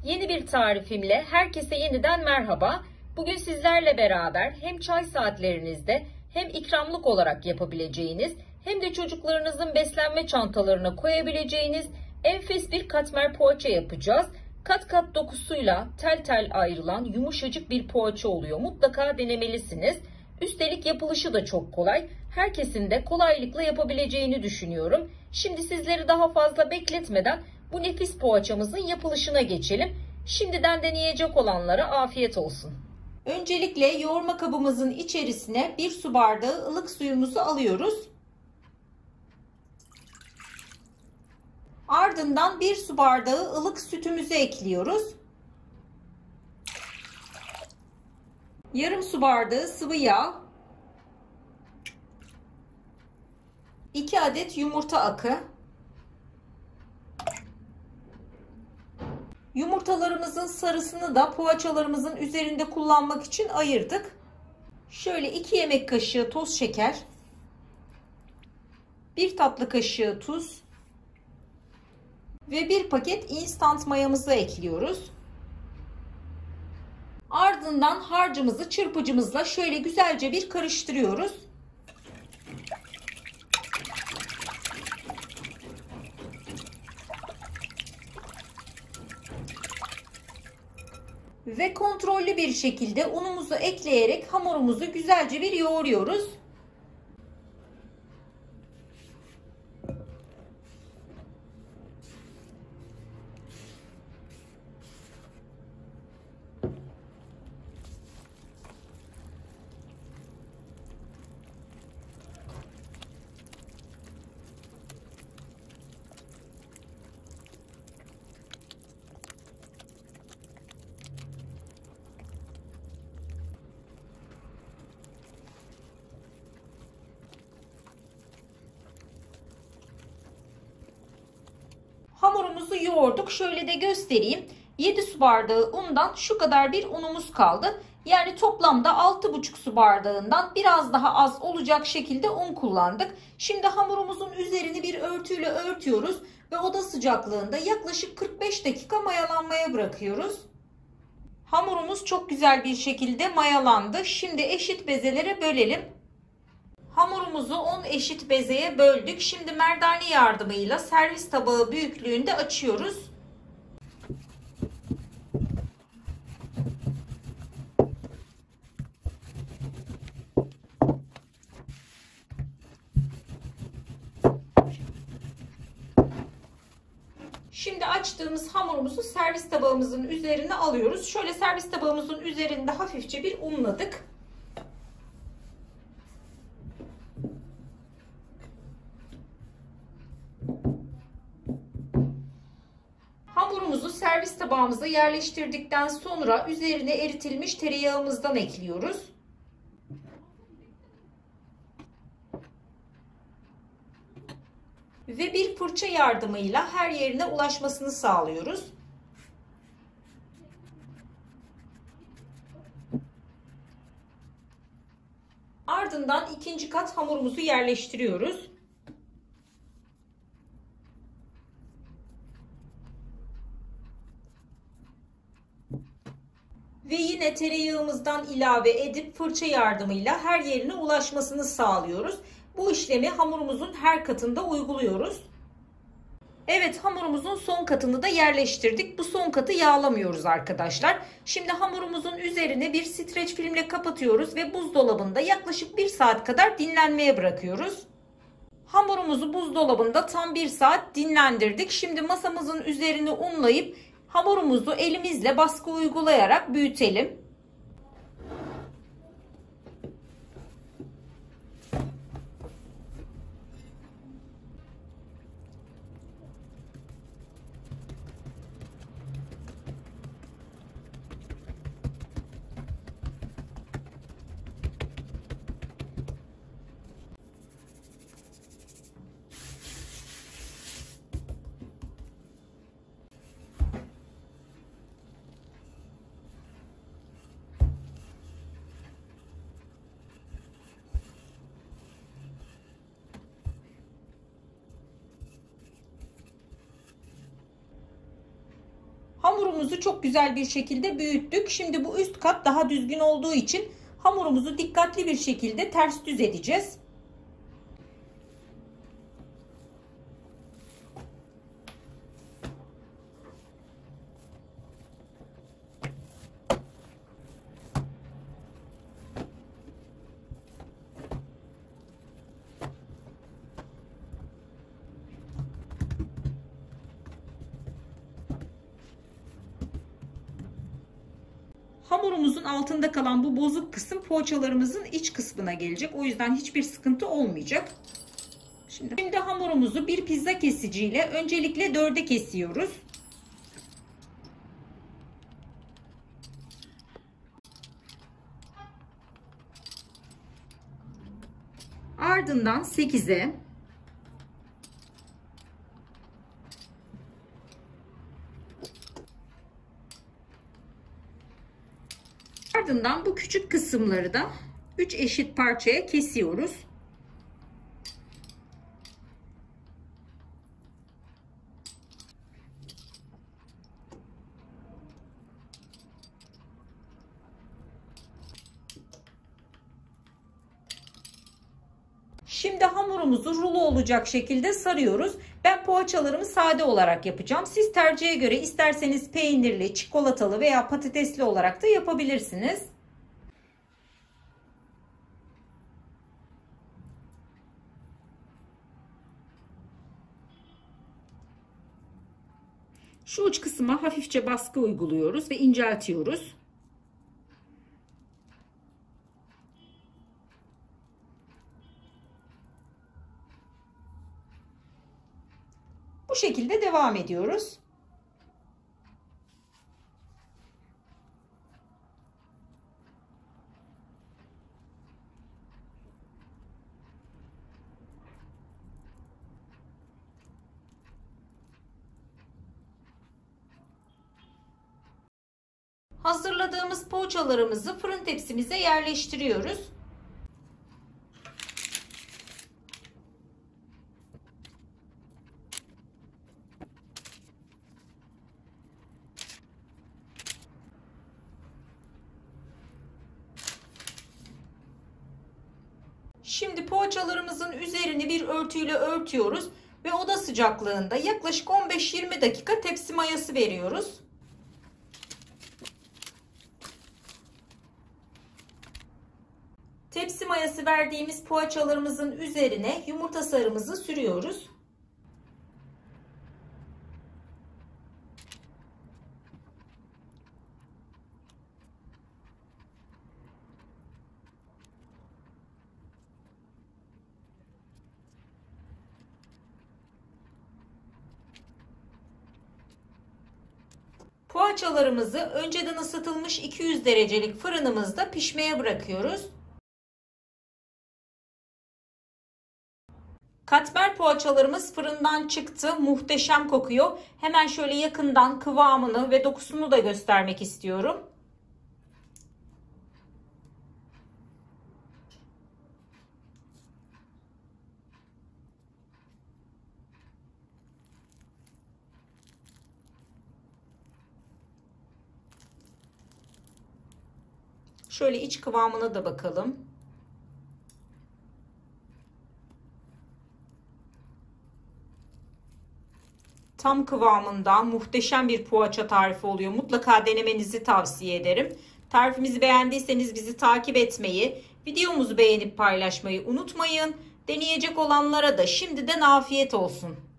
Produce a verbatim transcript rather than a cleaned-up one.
Yeni bir tarifimle herkese yeniden merhaba. Bugün sizlerle beraber hem çay saatlerinizde hem ikramlık olarak yapabileceğiniz hem de çocuklarınızın beslenme çantalarına koyabileceğiniz enfes bir katmer poğaça yapacağız. Kat kat dokusuyla tel tel ayrılan yumuşacık bir poğaça oluyor. Mutlaka denemelisiniz. Üstelik yapılışı da çok kolay. Herkesin de kolaylıkla yapabileceğini düşünüyorum. Şimdi sizleri daha fazla bekletmeden bu nefis poğaçamızın yapılışına geçelim. Şimdiden deneyecek olanlara afiyet olsun. Öncelikle yoğurma kabımızın içerisine bir su bardağı ılık suyumuzu alıyoruz. Ardından bir su bardağı ılık sütümüzü ekliyoruz. Yarım su bardağı sıvı yağ. iki adet yumurta akı. Yumurtalarımızın sarısını da poğaçalarımızın üzerinde kullanmak için ayırdık. Şöyle iki yemek kaşığı toz şeker, bir tatlı kaşığı tuz ve bir paket instant mayamızı ekliyoruz. Ardından harcımızı çırpıcımızla şöyle güzelce bir karıştırıyoruz. Ve kontrollü bir şekilde unumuzu ekleyerek hamurumuzu güzelce bir yoğuruyoruz. Hamurumuzu yoğurduk. Şöyle de göstereyim. yedi su bardağı undan şu kadar bir unumuz kaldı. Yani toplamda altı buçuk su bardağından biraz daha az olacak şekilde un kullandık. Şimdi hamurumuzun üzerini bir örtüyle örtüyoruz ve oda sıcaklığında yaklaşık kırk beş dakika mayalanmaya bırakıyoruz. Hamurumuz çok güzel bir şekilde mayalandı. Şimdi eşit bezelere bölelim. Hamurumuzu on eşit bezeye böldük. Şimdi merdane yardımıyla servis tabağı büyüklüğünde açıyoruz. Şimdi açtığımız hamurumuzu servis tabağımızın üzerine alıyoruz. Şöyle servis tabağımızın üzerinde hafifçe bir unladık. Hamurumuzu servis tabağımıza yerleştirdikten sonra üzerine eritilmiş tereyağımızdan ekliyoruz. Ve bir fırça yardımıyla her yerine ulaşmasını sağlıyoruz. Ardından ikinci kat hamurumuzu yerleştiriyoruz. Ve yine tereyağımızdan ilave edip fırça yardımıyla her yerine ulaşmasını sağlıyoruz. Bu işlemi hamurumuzun her katında uyguluyoruz. Evet, hamurumuzun son katını da yerleştirdik. Bu son katı yağlamıyoruz arkadaşlar. Şimdi hamurumuzun üzerine bir streç filmle kapatıyoruz ve buzdolabında yaklaşık bir saat kadar dinlenmeye bırakıyoruz. Hamurumuzu buzdolabında tam bir saat dinlendirdik. Şimdi masamızın üzerini unlayıp hamurumuzu elimizle baskı uygulayarak büyütelim. Hamurumuzu çok güzel bir şekilde büyüttük. Şimdi bu üst kat daha düzgün olduğu için hamurumuzu dikkatli bir şekilde ters düz edeceğiz. Hamurumuzun altında kalan bu bozuk kısım poğaçalarımızın iç kısmına gelecek. O yüzden hiçbir sıkıntı olmayacak. Şimdi, şimdi hamurumuzu bir pizza kesiciyle öncelikle dörde kesiyoruz. Ardından sekize. Ardından bu küçük kısımları da üç eşit parçaya kesiyoruz. Şimdi hamurumuzu rulo olacak şekilde sarıyoruz. Ben poğaçalarımı sade olarak yapacağım. Siz tercihe göre isterseniz peynirli, çikolatalı veya patatesli olarak da yapabilirsiniz. Şu uç kısma hafifçe baskı uyguluyoruz ve inceltiyoruz. Bu şekilde devam ediyoruz. Hazırladığımız poğaçalarımızı fırın tepsimize yerleştiriyoruz. Şimdi poğaçalarımızın üzerini bir örtüyle örtüyoruz ve oda sıcaklığında yaklaşık on beş yirmi dakika tepsi mayası veriyoruz. Tepsi mayası verdiğimiz poğaçalarımızın üzerine yumurta sarımızı sürüyoruz. Poğaçalarımızı önceden ısıtılmış iki yüz derecelik fırınımızda pişmeye bırakıyoruz. Katmer poğaçalarımız fırından çıktı. Muhteşem kokuyor. Hemen şöyle yakından kıvamını ve dokusunu da göstermek istiyorum. Şöyle iç kıvamına da bakalım. Tam kıvamında muhteşem bir poğaça tarifi oluyor. Mutlaka denemenizi tavsiye ederim. Tarifimizi beğendiyseniz bizi takip etmeyi, videomuzu beğenip paylaşmayı unutmayın. Deneyecek olanlara da şimdiden afiyet olsun.